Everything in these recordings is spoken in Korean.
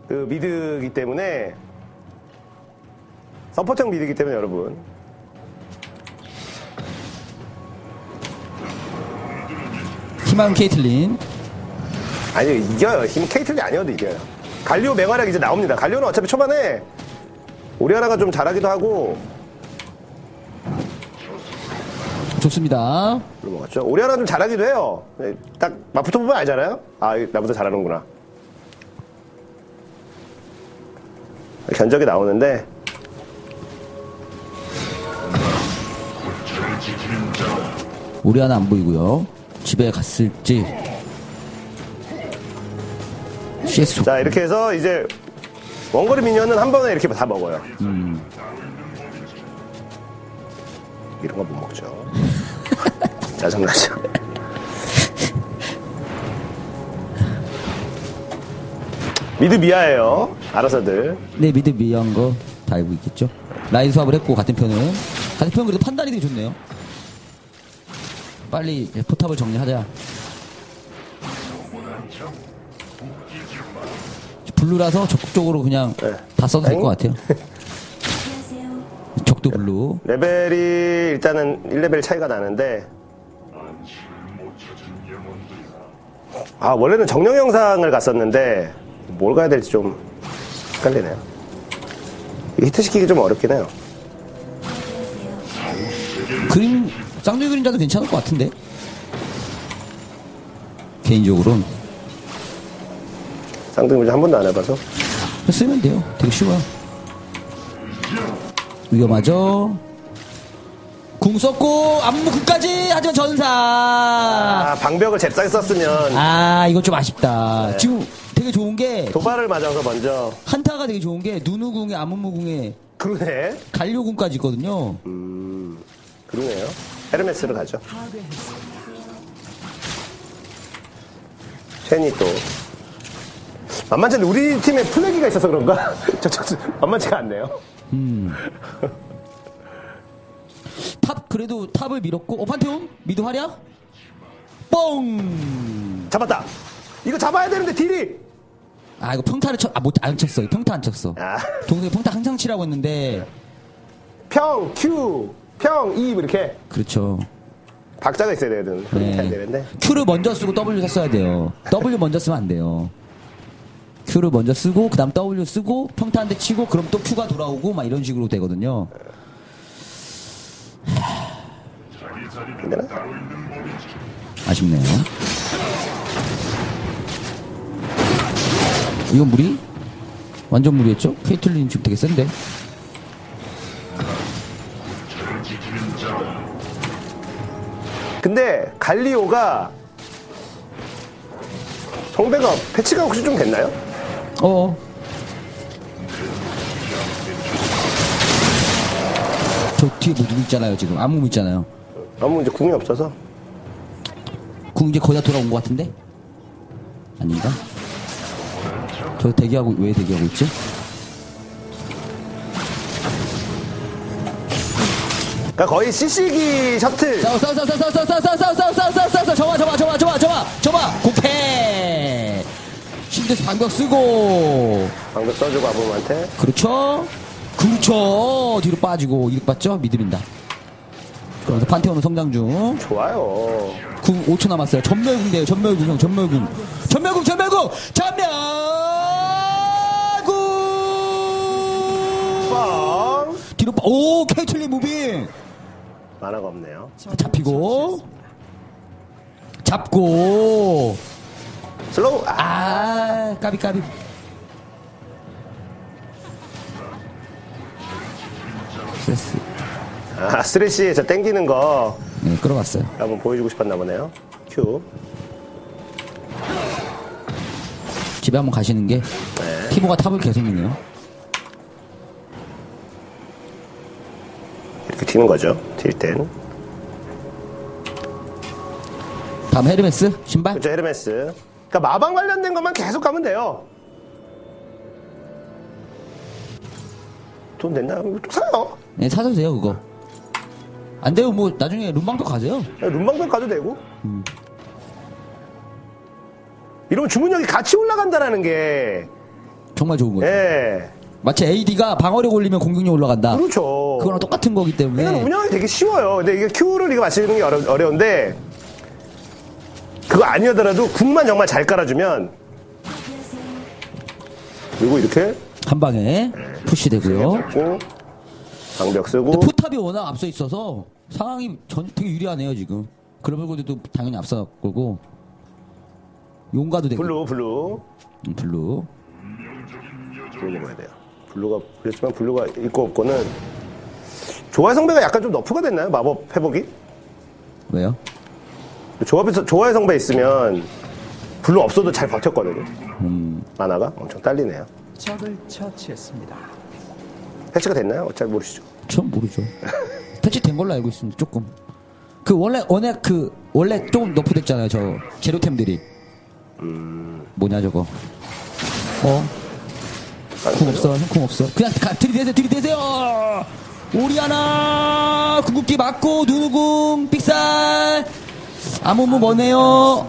그 미드이기 때문에 서포트형 미드이기 때문에 여러분 희망 케이틀린. 아니요 이겨요. 힘 케이틀이 아니어도 이겨요. 갈리오 맹활약 이제 나옵니다. 갈리오는 어차피 초반에 오리아나가 좀 잘하기도 하고 좋습니다. 넘어갔죠. 오리아나 좀 잘하기도 해요. 딱 맞붙어 보면 알잖아요. 아 나보다 잘하는구나. 견적이 나오는데 오리아나 안 보이고요. 집에 갔을지. CS. 자 이렇게 해서 이제 원거리 미니언은 한 번에 이렇게 다 먹어요. 이런 거 못 먹죠. 짜증나죠. 미드 미아예요. 알아서들. 네, 미드 미한 거 다 알고 있겠죠. 라인 수합을 했고 같은 편은 그래도 판단이 되게 좋네요. 빨리 포탑을 정리하자. 블루라서 적극적으로 그냥 네. 다 써도 될 것 같아요. 적도 블루. 레벨이 일단은 1레벨 차이가 나는데 아 원래는 정령 영상을 갔었는데 뭘 가야 될지 좀 헷갈리네요. 히트시키기 좀 어렵긴 해요. 그림 쌍둥이 그림자도 괜찮을 것 같은데 개인적으로는. 쌍둥이 문제 한 번도 안 해봐서 쓰면 돼요. 되게 쉬워요. 위험하죠. 궁 썼고 안무궁까지. 하지만 전사. 아 방벽을 잽싸게 썼으면 아 이거 좀 아쉽다. 네. 지금 되게 좋은 게 도발을 맞아서 먼저 한타가 되게 좋은 게 누누궁에 아무무궁에 그러네. 갈료궁까지 있거든요. 그러네요. 헤르메스로 가죠. 첸이 또 만만치 않네. 우리 팀에 플래기가 있어서 그런가? 만만치가 않네요. 탑 그래도 탑을 밀었고 판테온 미드 활약 뻥. 잡았다. 이거 잡아야 되는데 딜이. 아 이거 평타를 안 쳤어. 평타 안 쳤어. 아. 동생이 평타 항상 치라고 했는데 평 Q 평 E 이렇게 그렇죠. 박자가 있어야 되거든. 그렇게 해야 되는데. Q를 먼저 쓰고 W 썼어야 돼요. W 먼저 쓰면 안 돼요. Q를 먼저 쓰고 그다음 W 쓰고 평타 한 대 치고 그럼 또 Q가 돌아오고 막 이런 식으로 되거든요. 되나? 아쉽네요. 이건 무리? 완전 무리했죠? 케이틀린 지금 되게 센데. 근데 갈리오가 성배가 패치가 혹시 좀 됐나요? 저 뒤에 뭐 누구 있잖아요 지금. 아무 있잖아요. 너무 이제 궁이 없어서. 궁 이제 거의 다 돌아온 것 같은데? 아닌가? 저 대기하고 왜 대기하고 있지? 그러니까 거의 CC기 셔틀. 싸워 저봐 고패. 신데스 방벽 쓰고 방금 써주고 아범한테. 그렇죠 뒤로 빠지고 이득 봤죠? 미드린다. 그래서 판테온은 성장 중. 좋아요. 궁 5초 남았어요. 전멸궁 돼요. 전멸궁 빵. 뒤로 오 케이틀린 무빙. 만화가 없네요. 잡히고 잡고 슬로우. 까비 스트레스. 스레시에 저 땡기는 거 네 끌어갔어요. 한번 보여주고 싶었나 보네요. 큐. 집에 한번 가시는 게 티모가 탑을 계속 미네요. 이렇게 튀는 거죠. 튈 땐. 다음 헤르메스 신발. 그렇죠. 헤르메스. 그러니까 마방 관련된 것만 계속 가면 돼요. 돈 됐나? 이거 또 사요. 네 사도 돼요 그거. 안 돼요 뭐 나중에 룸방도 가세요. 룸방도 가도 되고. 이러면 주문력이 같이 올라간다라는 게 정말 좋은 거죠. 예. 마치 AD가 방어력 올리면 공격력 올라간다. 그렇죠. 그거랑 똑같은 거기 때문에. 이건 운영이 되게 쉬워요. 근데 이게 Q를 이거 맞추는 게 어려운데, 그거 아니더라도 궁만 정말 잘 깔아주면, 그리고 이렇게 한 방에 푸시되고요. 잡고, 방벽 쓰고, 근데 포탑이 워낙 앞서 있어서 상황이 되게 유리하네요, 지금. 글로벌 골드도 당연히 앞서 거고. 용가도 되고. 블루. 블루. 블루 먹어야 돼요. 블루가, 그렇지만 블루가 있고 없고는, 조화의 성배가 약간 좀 너프가 됐나요? 마법 회복이? 왜요? 조화의 성배 있으면, 블루 없어도 잘 버텼거든요. 만화가 엄청 딸리네요. 적을 처치했습니다. 패치가 됐나요? 잘 모르시죠? 전 모르죠. 패치된 걸로 알고 있습니다, 조금. 원래 조금 너프됐잖아요, 저 재료템들이. 뭐냐, 저거. 궁 없어, 궁 없어. 그냥 들이대세요! 오리아나! 궁극기 맞고, 누누궁, 삑살! 아무무 뭐네요?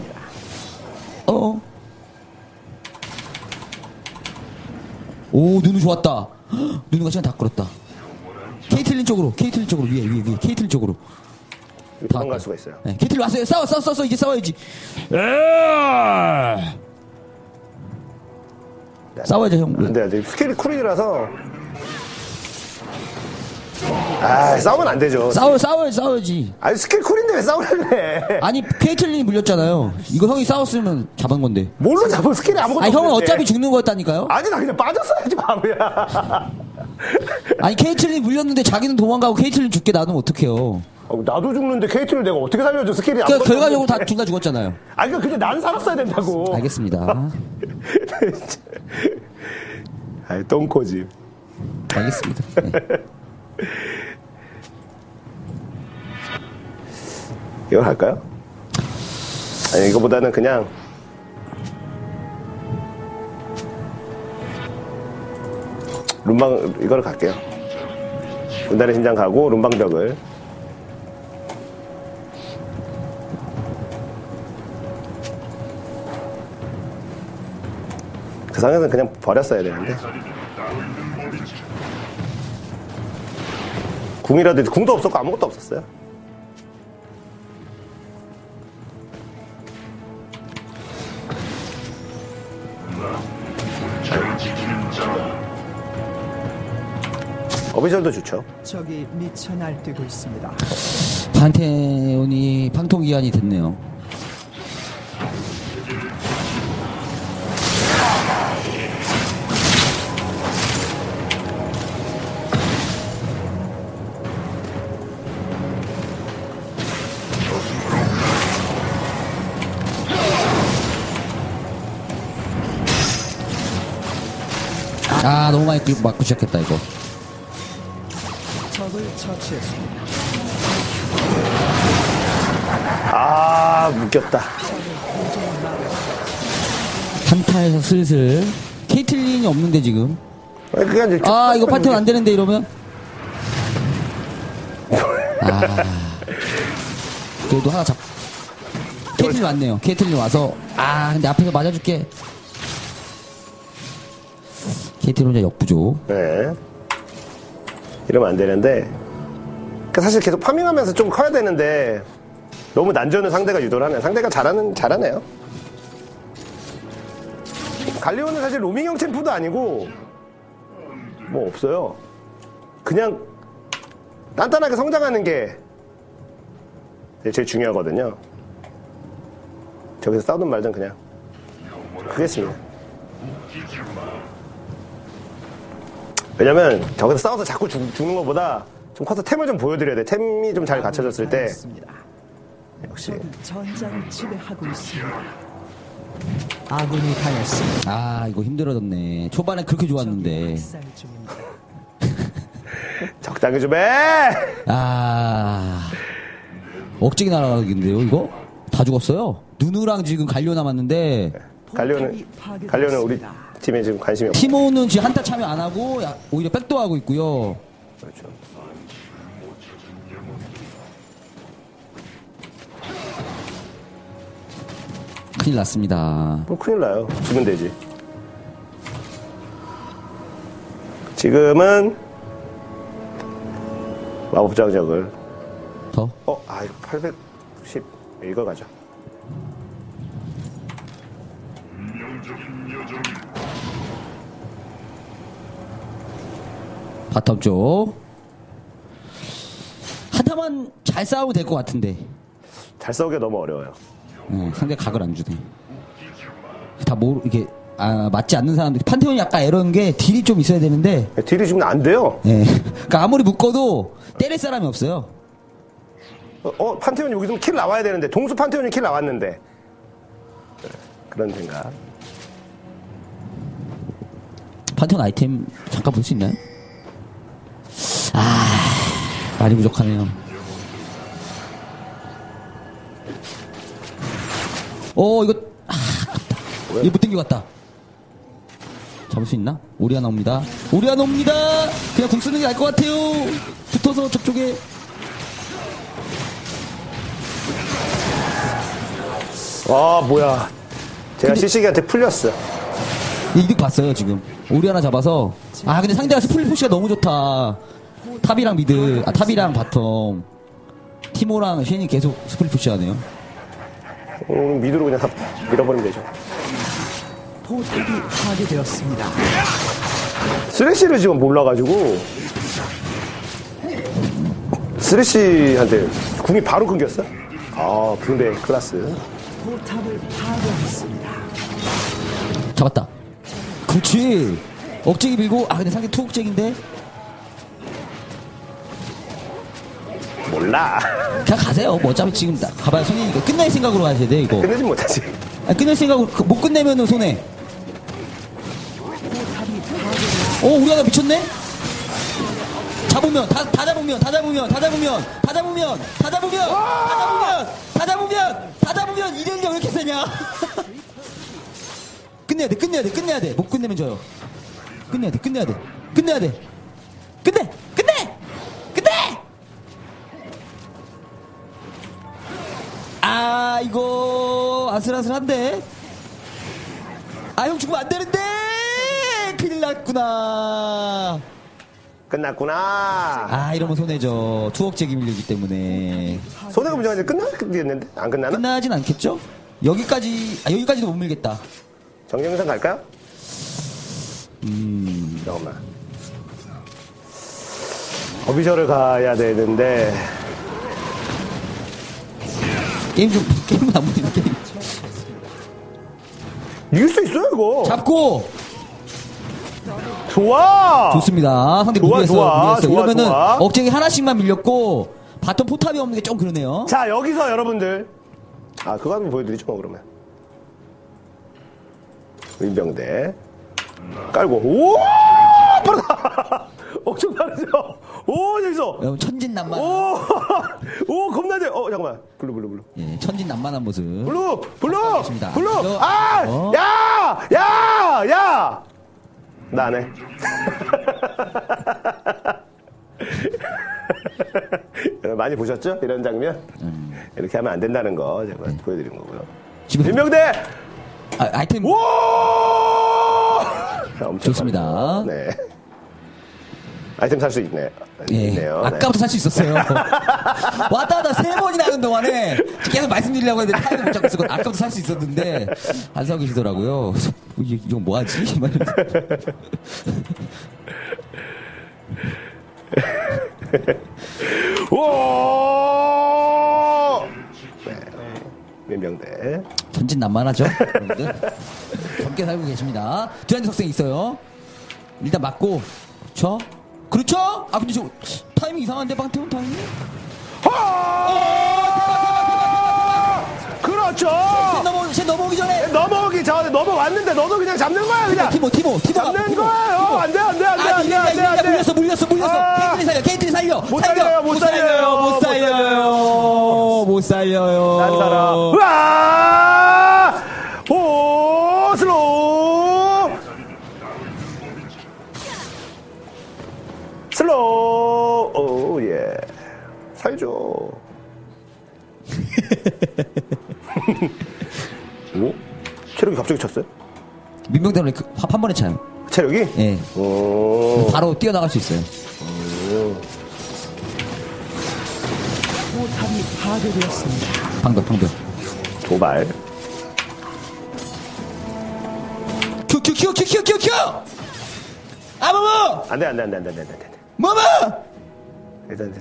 오, 누누 좋았다. 누누가 시간 다 끌었다. 케이틀린 쪽으로, 위에. 케이틀린 쪽으로. 도망갈 수가 있어요. 네, 케이틀린 왔어요. 싸워. 이제 싸워야지. 싸워야죠, 형. 안 돼. 스킬이 쿨이라서. 싸우면 안 되죠. 싸워야지. 아니, 스킬 쿨인데 왜 싸우려래? 아니, 케이틀린이 물렸잖아요. 이거 형이 싸웠으면 잡은 건데. 뭘로 잡아? 스킬이 아무것도 아니, 형은 없는데. 어차피 죽는 거였다니까요? 아니, 나 그냥 빠졌어야지, 바보야. 아니, 케이틀린 물렸는데 자기는 도망가고 케이틀린 죽게 놔두면 어떡해요. 나도 죽는데 케이트를 내가 어떻게 살려줘? 스킬이 그러니까 아무것도 결과적으로 없는데. 둘 다 죽었잖아요. 아니, 근데 난 살았어야 된다고. 알겠습니다. 아이, 똥꼬지. 알겠습니다. 네. 이걸 할까요? 아니, 이거보다는 그냥. 룸방, 이걸 갈게요. 분단의 심장 가고, 룸방벽을. 그 상황에서는 그냥 버렸어야 되는데. 궁이라도, 궁도 없었고 아무것도 없었어요. 어비절도 좋죠. 적이 미쳐 날뛰고 있습니다. 판테온이 방통기한이 됐네요. 너무 많이 맞고 시작했다, 이거. 적을 처치했습니다. 묶였다. 한타에서 슬슬 케이틀린이 없는데 지금. 그냥 이제 이거 판테온 안 되는데 이러면. 그래도 하나 케이틀린 왔네요. 케이틀린 와서 근데 앞에서 맞아줄게. 케이틀린 혼자 역부죠. 네. 이러면 안 되는데. 그러니까 사실 계속 파밍하면서 좀 커야 되는데 너무 난전을 상대가 유도를 하네. 상대가 잘하네요. 갈리오는 사실 로밍형 챔프도 아니고 뭐 없어요. 그냥 단단하게 성장하는 게 제일 중요하거든요. 저기서 싸우든 말든 그냥 크겠습니다. 왜냐면 저기서 싸워서 자꾸 죽는 것보다 좀 커서 템을 좀 보여드려야 돼. 템이 좀 잘 갖춰졌을 때 역시 전장을 지배하고 있습니다. 아군이 당했습니다. 이거 힘들어졌네. 초반에 그렇게 좋았는데. 학살 중입니다. 적당히 좀 해! 억지게 날아가긴데요, 이거? 다 죽었어요. 누누랑 지금 갈리오 남았는데. 갈리오는 우리 팀에 지금 관심이 없고. 티모는 지금 한타 참여 안 하고 오히려 백도하고 있고요. 그렇죠. 큰일 났습니다. 큰일 나요. 지면 되지. 지금은 마법장적을 더. 이거 810 이거 가죠. 바텀 쪽. 하나만 잘 싸우면 될 것 같은데. 잘 싸우기가 너무 어려워요. 상대 각을 안 주네. 이게, 맞지 않는 사람들. 판테온이 약간 이런 게 딜이 좀 있어야 되는데. 딜이 지금 안 돼요. 예. 그러니까 아무리 묶어도 때릴 사람이 없어요. 판테온 여기서 킬 나와야 되는데, 동수 판테온이 킬 나왔는데. 그런 생각. 판테온 아이템 잠깐 볼 수 있나요? 많이 부족하네요. 이거, 아깝다. 이거 못 땡겨갔다. 잡을 수 있나? 오리아나 옵니다. 오리아나 옵니다! 그냥 궁 쓰는 게 나을 것 같아요. 붙어서 저쪽에. 뭐야. 제가 CC기한테 풀렸어. 이득 봤어요, 지금. 오리아나 잡아서. 근데 상대가 스플릿 푸시가 너무 좋다. 탑이랑 미드, 탑이랑 바텀. 티모랑 쉔이 계속 스플릿 푸시 하네요. 미드로 그냥 다 밀어버리면 되죠. 포탑이 파괴되었습니다. 쓰레쉬를 지금 몰라가지고 쓰레쉬한테 궁이 바로 끊겼어. 근데 클라스. 포탑을 파괴했습니다. 잡았다. 그렇지. 억제기 밀고, 근데 상대 투억제기인데? 몰라. 그냥 가세요. 뭐 어차피 지금 가봐야 손해니까. 끝낼 생각으로 가셔야 돼, 이거. 끝내지 못하지. 끝낼 생각으로, 못 끝내면은 손해. 우리 하나 미쳤네? 잡으면, 다 잡으면, 이ren이 왜 이렇게 세냐? 끝내야 돼. 못 끝내면 져요. 끝내! 이거, 아슬아슬한데? 형 죽으면 안 되는데! 큰일 났구나. 끝났구나. 이러면 손해죠. 투억제기 밀리기 때문에. 손해가 문제가 아니라 끝났겠는데? 안 끝나나? 끝나진 않겠죠? 여기까지도 못 밀겠다. 정정상 갈까요? 잠깐만. 어비저를 가야 되는데. 게임은 안 보이는 게임. 이길 수 있어요, 이거. 잡고! 좋아! 좋습니다. 상대 좋아, 무리했어요. 좋아. 이러면은 좋아. 억제기 하나씩만 밀렸고, 바텀 포탑이 없는 게 좀 그러네요. 자, 여기서 여러분들. 그거 한번 보여드리죠, 뭐, 그러면. 의병대. 깔고, 오! 빠르다! 엄청 빠르죠? 여기서! 여러분, 천진난만. 오, 겁나지? 잠깐만. 블루. 예, 천진난만한 모습. 블루! 알겠습니다. 야! 나 안 해. 많이 보셨죠? 이런 장면? 이렇게 하면 안 된다는 거 제가 보여드린 거고요. 민명대! 아이템. 오! 좋습니다. 네. 아이템 살 수 있네요. 아까부터 살 수 있었어요. 왔다 갔다 3번이나 하는 동안에 계속 말씀드리려고 했는데 타이밍 못 잡고 있었거든요. 아까부터 살 수 있었는데 안 사고 계시더라고요. 이건 뭐하지? 오! 네. 민병대. 전진난만하죠. 여러분들. 젊게 살고 계십니다. 뒤안에 석생 있어요. 일단 맞고. 그렇죠? 근데 저 타이밍 이상한데 방태훈 타이밍? 그렇죠. 쟤 넘어오기 전에. 넘어오기 전에 넘어왔는데 너도 그냥 잡는 거야 그냥. 티모 잡는 거예요. 안 돼. 물렸어. 케이틀이 살려. 못 살려요. 난 살아. 으아! 오, 슬로우. 오, 예. 살죠. 오? 체력이 갑자기 쳤어요? 민병대로 한 번에 차요. 체력이? 예. 오. 바로 뛰어나갈 수 있어요. 포탑이 파괴되었습니다. 방벽. 도발. 큐! 아무무! 안 돼. 뭐뭐! 일단.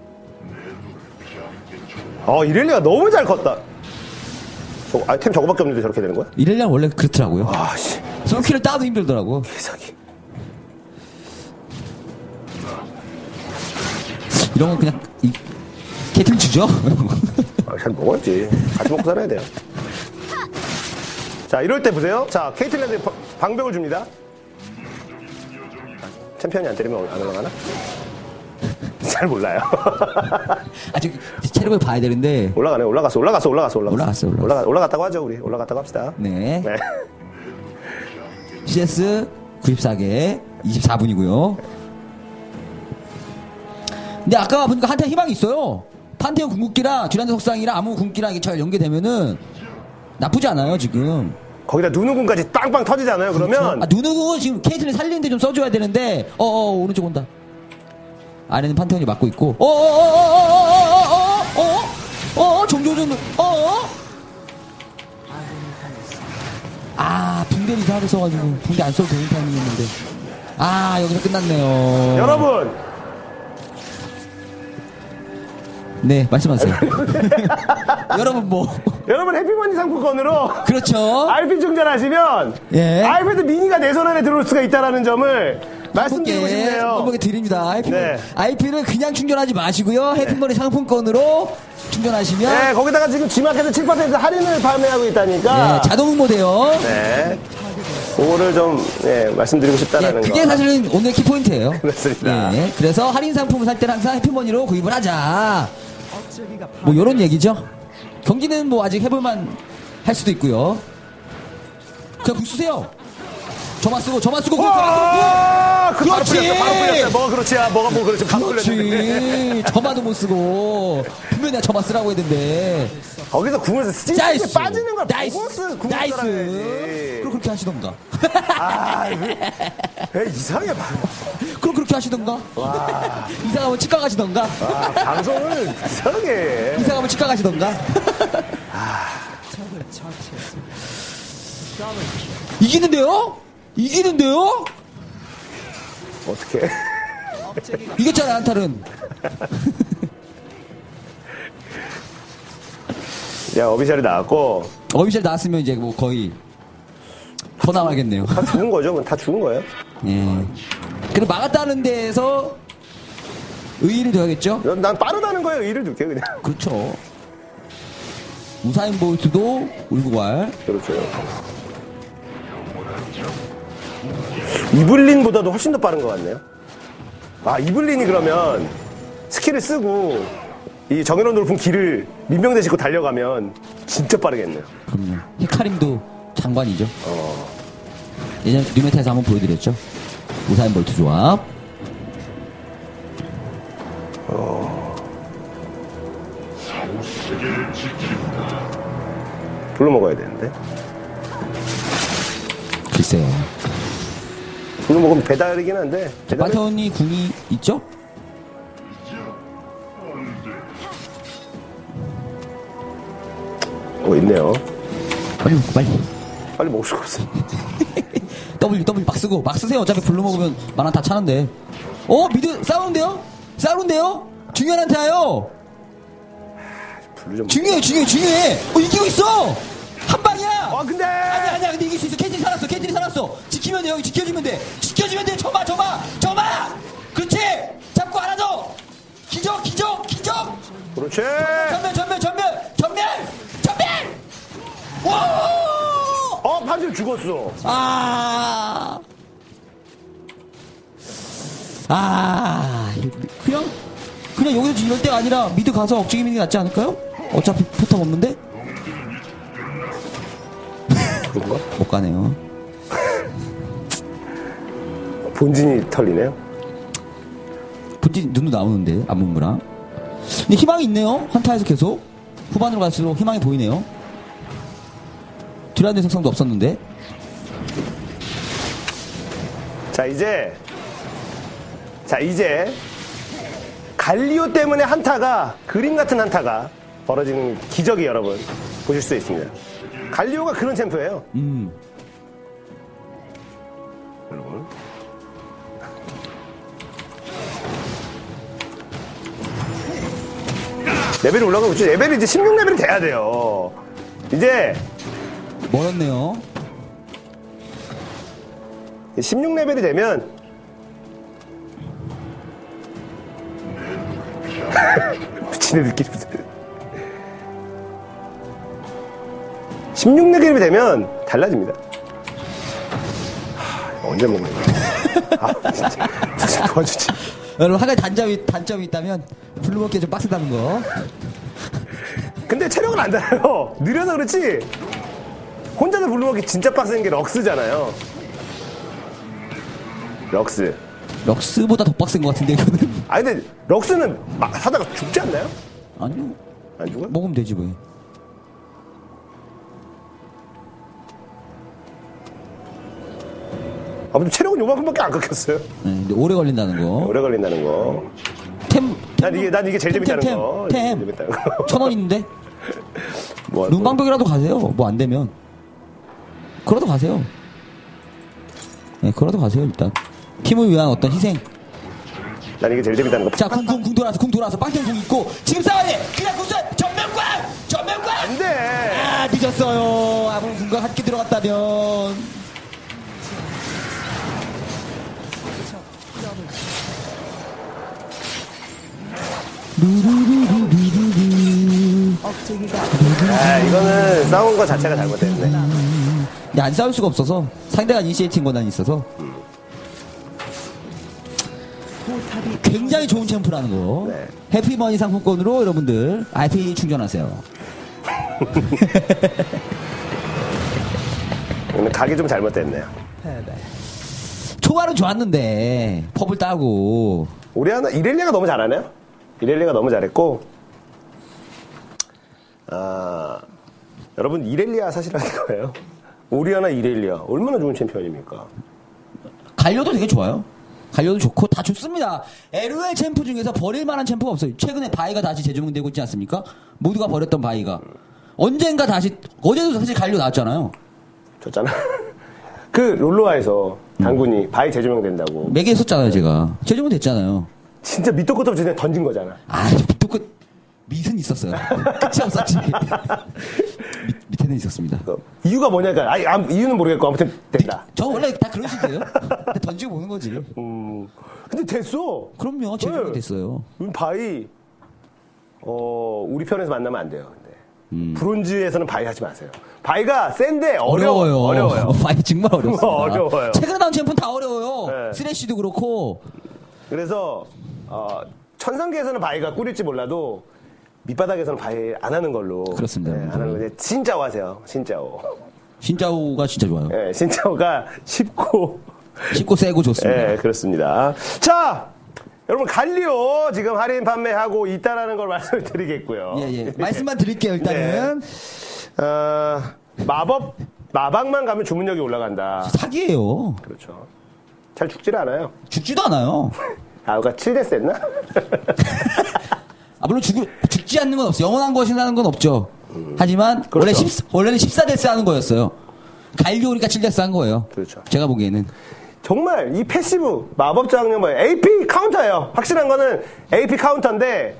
이렐리아가 너무 잘 컸다. 템 저거밖에 없는데 저렇게 되는 거야? 이렐리아 원래 그렇더라고요. 아, 씨. 솔킬을 따도 힘들더라고. 개사기. 이런 건 그냥, 게틀 주죠? 잘 먹어야지. 같이 먹고 살아야 돼요. 자, 이럴 때 보세요. 자, 케이틀랜드 방벽을 줍니다. 챔피언이 안 때리면 안 올라가나? 잘 몰라요. 아직 체력을 봐야 되는데. 올라가네. 올라갔어요. 올라갔다고 하죠, 우리. 올라갔다고 합시다. 네. CS 94개 24분이고요. 근데 아까 보니까 한테 희망이 있어요. 판테온 궁극기랑 듀란드 속상이랑 아무 궁극기랑 이게 잘 연계되면은 나쁘지 않아요, 지금. 거기다 누누군까지 빵빵 터지잖아요, 그러면. 누누궁은 지금 케이틀린 살리는데 좀 써줘야 되는데, 오른쪽 온다. 아래는 판테온이 막고 있고, 정조준, 붕대를 이상하게 써가지고, 붕대 안 써도 되는 타이밍이었는데. 여기서 끝났네요. 여러분! 네, 말씀하세요. 여러분 여러분 해피머니 상품권으로 그렇죠. RP 충전하시면 예. 아이패드 미니가 내 손 안에 들어올 수가 있다는 점을 말씀드리고 싶네요. 한번에 드립니다. 네. IP를 그냥 충전하지 마시고요. 해피머니 상품권으로 충전하시면 네, 거기다가 지금 G마켓에 7% 할인을 판매하고 있다니까. 자동 응모돼요. 네. 그거를 좀 말씀드리고 싶다라는 거. 그게 사실은 오늘 키포인트예요. 그렇습니다. 그래서 할인 상품을 살 때는 항상 해피머니로 구입을 하자. 뭐 이런 얘기죠. 경기는 뭐 아직 해볼만 할 수도 있고요. 그냥 국 쓰세요. 저만 쓰고 그렇지. 바로 풀렸어요. 뭐가 그렇지야. 뭐가 뭐 그렇지. 바로 풀렸는데. 그렇지. 저마도 못 쓰고 분명히 내가 저만 쓰라고 했는데 거기서 궁을 스틱에 빠지는 걸 보고 궁을 나이스. 써야지. 그럼 그렇게 하시던가. 왜 이상해. 그럼 그렇게 하시던가. 이상하면 치과 가시던가. 방송을 이상하게 해. 이상하면 치과 가시던가. 이기는데요? 어떻게? 이겼잖아, 한탈은. 야, 어비셜이 나왔고. 어비셜 나왔으면 이제 뭐 거의 더 남아야겠네요. 다 죽은 거죠? 다 죽은 거예요? 예. 근데 막았다는 데에서 의의를 둬야겠죠? 난 빠르다는 거예요. 의의를 둘게 그냥. 그렇죠. 우사인 볼트도 울고갈. 그렇죠. 이블린보다도 훨씬 더 빠른 것 같네요. 이블린이 그러면 스킬을 쓰고 이 정해놓은 높은 길을 민병대 싣고 달려가면 진짜 빠르겠네요. 그럼요. 히카림도 장관이죠. 예전에 뉴메타에서 한번 보여드렸죠. 우사인 볼트 조합. 불러 먹어야 되는데. 글쎄요. 불러 먹으면 배달이긴 한데. 판테온이 궁이 있죠? 있네요. 빨리 먹고 빨리 먹을 수가 없어. W 막 쓰세요. 어차피 블루 먹으면 만화 다 차는데. 미드 싸우는데요? 중요한 한타요. 중요해. 이기고 있어. 한 방이야. 근데. 아니야. 근데 이길 수 있어. 케이틀이 살았어. 지키면 돼. 여기 지켜주면 돼. 점마. 그렇지. 잡고 하나 더. 기적. 그렇지. 전멸. 와. 판질 죽었어. 그냥 여기서 이럴 때가 아니라 미드 가서 억지기 미는 게 낫지 않을까요? 어차피 포탑 없는데? 그런가? 못 가네요. 본진이 털리네요. 본진 눈도 나오는데, 안문무랑. 근데 희망이 있네요. 한타에서 계속. 후반으로 갈수록 희망이 보이네요. 듀란드 생성도 없었는데. 자, 이제 갈리오 때문에 한타가, 그림 같은 한타가 벌어지는 기적이 여러분 보실 수 있습니다. 갈리오가 그런 챔프예요. 여러분. 레벨이 올라가고 있죠. 레벨이 이제 16레벨이 돼야 돼요. 이제 멀었네요. 16레벨이 되면 미친 애들끼리 16레벨이 되면 달라집니다. 언제 먹는 거야? 진짜 도와주지. 여러분, 한 가지 단점이 있다면 블루먹기에 좀 빡세다는 거. 근데 체력은 안 달아요. 느려서 그렇지. 혼자서 블루먹기 진짜 빡센 게 럭스잖아요. 럭스보다 더 빡센 것 같은데, 이거는. 아니 근데 럭스는 하다가 죽지 않나요? 아니요. 안 죽어요? 먹으면 되지 왜. 아무튼 체력은 요만큼밖에 안 깎였어요. 네, 근데 오래 걸린다는 거. 오래 걸린다는 거. 난 이게 제일 재밌다는 거. 템. 1,000원 있는데? 뭐 눈방벽이라도 가세요. 뭐 안 되면. 그러도 가세요. 네, 그러도 가세요, 일단. 팀을 위한 어떤 희생. 난 이게 제일 재밌다는 거. 자, 궁 돌아서, 빵땡 궁 있고, 지금 싸워야 돼! 그냥 궁 쏴! 전면광! 안 돼! 아, 늦었어요. 아무리 궁각 함께 들어갔다면. 이거는 싸운 거 자체가 잘못됐네. 안 싸울 수가 없어서 상대가 이니시에이팅 권한이 있어서 굉장히 좋은 챔프라는 거. 네. 해피머니 상품권으로 여러분들 RP 충전하세요. 오늘 각이 좀 잘못됐네요. 초반은 좋았는데 펍을 따고 오리아나 이렐리아가 너무 잘하네요. 이렐리아가 너무 잘했고 여러분 이렐리아 사실하는 거예요. 오리아나 이렐리아 얼마나 좋은 챔피언입니까? 갈려도 되게 좋아요. 갈려도 좋고 다 좋습니다. LOL 챔프 중에서 버릴 만한 챔프가 없어요. 최근에 바이가 다시 재조명되고 있지 않습니까? 모두가 버렸던 바이가 언젠가 다시 어제도 사실 갈려 나왔잖아요. 졌잖아. 그 롤로아에서 당군이 바이 재조명된다고 매개했었잖아요. 제가 재조명 됐잖아요. 진짜 밑도 끝도 없이 그냥 던진 거잖아. 밑도 끝 밑은 있었어요. 끝이 없었지. 밑에는 있었습니다. 이유가 뭐냐니까 이유는 모르겠고 아무튼 된다. 저 원래 다 그런 식이에요. 던지고 보는 거지. 근데 됐어. 그럼요. 재조명 됐어요. 바이 우리 편에서 만나면 안 돼요. 근데 브론즈에서는 바이 하지 마세요. 바이가 센데 어려워요. 바이 정말 어렵습니다. 어려워요. 최근에 나온 챔프는 다 어려워요. 네. 쓰레쉬도 그렇고. 그래서 천상계에서는 바이가 꿀일지 몰라도 밑바닥에서는 바이 안 하는 걸로. 그렇습니다. 네, 안 하는 걸로. 신짜오 하세요. 신짜오. 신짜오가 진짜 좋아요. 네, 신짜오가 쉽고 세고 좋습니다. 네, 그렇습니다. 자, 여러분 갈리오 지금 할인 판매하고 있다라는 걸 말씀을 드리겠고요. 예. 말씀만 드릴게요. 일단은 네. 마박만 가면 주문력이 올라간다. 사기예요. 그렇죠. 잘 죽질 않아요. 죽지도 않아요. 아우가 7대스 했나? 물론 죽지 않는 건 없어요. 영원한 것이라는 건 없죠. 하지만 그렇죠. 원래는 14대스 하는 거였어요. 갈리오니까 7대스 한 거예요. 그렇죠. 제가 보기에는. 정말 이 패시브 마법 장면 AP 카운터예요. 확실한 거는 AP 카운터인데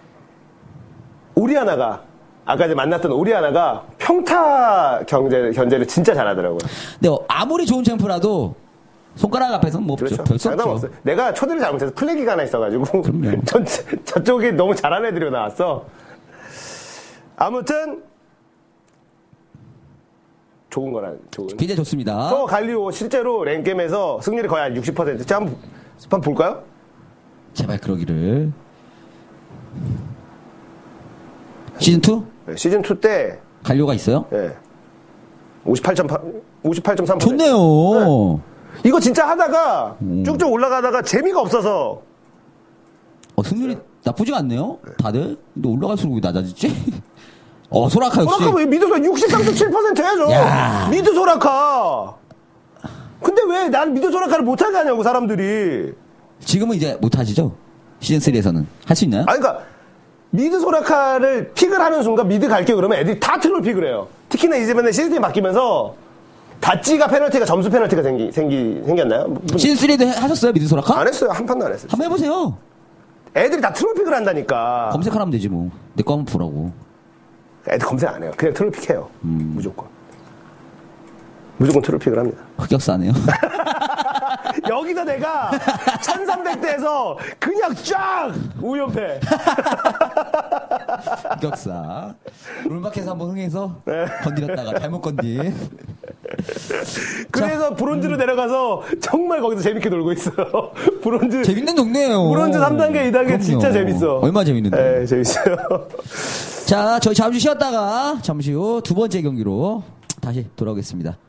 오리아나가 아까 이제 만났던 오리아나가 평타 견제를 진짜 잘하더라고요. 근데 아무리 좋은 챔프라도 손가락 앞에서는 뭐 그렇죠. 별수 장담 없죠. 없어요. 내가 초대를 잘못해서 플래기가 하나 있어가지고 저쪽이 너무 잘하는 애들이 나왔어. 아무튼 좋은 거란 좋은. 굉장히 좋습니다. 저 갈리오 실제로 랭겜에서 승률이 거의 한 60%. 자, 한번 볼까요? 제발 그러기를. 시즌2? 네, 시즌2 때 갈리오가 있어요? 네. 58.3%. 좋네요. 네. 이거 진짜 하다가 쭉쭉 올라가다가 재미가 없어서 승률이 나쁘지가 않네요. 다들. 근데 올라갈수록 왜 낮아지지? 소라카 역시. 소라카 왜 미드 소라 63.7% 해야죠. 야. 미드 소라카. 근데 왜 난 미드 소라카를 못하게 하냐고, 사람들이. 지금은 이제 못하시죠? 시즌3에서는. 할 수 있나요? 아니, 그러니까 미드 소라카를 픽을 하는 순간 미드 갈게 그러면 애들이 다 트롤 픽을 해요. 특히나 이제 맨날 시스템이 바뀌면서 다찌가 페널티가 점수 페널티가 생겼나요? 시즌3도 하셨어요? 미드 소라카? 안 했어요. 한 판도 안 했어요. 한번 해보세요. 애들이 다 트롤 픽을 한다니까. 검색하면 되지 뭐. 내 거 한번 보라고. 애들 검색 안 해요. 그냥 트롤 픽해요. 무조건 트롤 픽을 합니다. 흑역사네요. 여기서 내가 1300대에서 그냥 쫙 우연패. 흑역사. 롤마켓에서 한번 흥해서 네. 건드렸다가 잘못 건디. 그래서 브론즈로 내려가서 정말 거기서 재밌게 놀고 있어요. 브론즈. 재밌는 동네예요. 브론즈 3단계, 2단계 그럼요. 진짜 재밌어. 얼마나 재밌는데. 네, 재밌어요. 자, 저희 잠시 쉬었다가 잠시 후 두 번째 경기로 다시 돌아오겠습니다.